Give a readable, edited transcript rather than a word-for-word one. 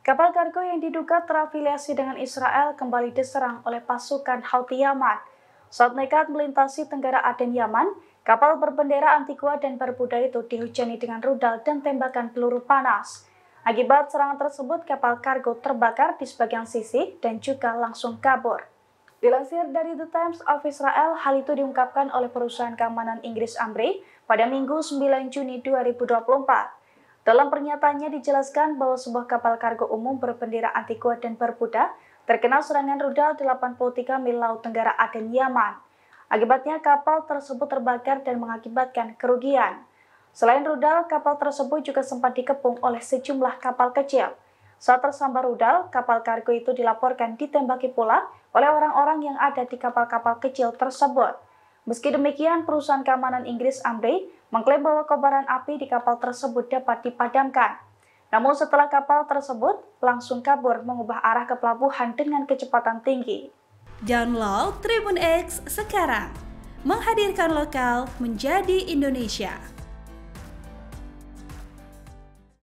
Kapal kargo yang diduga terafiliasi dengan Israel kembali diserang oleh pasukan Houthi Yaman. Saat nekat melintasi Tenggara Aden Yaman, kapal berbendera anti-Kuat dan Barbuda itu dihujani dengan rudal dan tembakan peluru panas. Akibat serangan tersebut, kapal kargo terbakar di sebagian sisi dan juga langsung kabur. Dilansir dari The Times of Israel, hal itu diungkapkan oleh perusahaan keamanan Inggris Ambrey pada Minggu 9 Juni 2024. Dalam pernyataannya dijelaskan bahwa sebuah kapal kargo umum berbendera anti-Kuat dan Barbuda terkena serangan rudal 83 mil Laut Tenggara Aden Yaman. Akibatnya kapal tersebut terbakar dan mengakibatkan kerugian. Selain rudal, kapal tersebut juga sempat dikepung oleh sejumlah kapal kecil. Saat tersambar rudal, kapal kargo itu dilaporkan ditembaki pula oleh orang-orang yang ada di kapal-kapal kecil tersebut. Meski demikian, perusahaan keamanan Inggris Ambrey mengklaim bahwa kobaran api di kapal tersebut dapat dipadamkan. Namun setelah kapal tersebut langsung kabur mengubah arah ke pelabuhan dengan kecepatan tinggi. Download Tribun X sekarang, menghadirkan lokal menjadi Indonesia.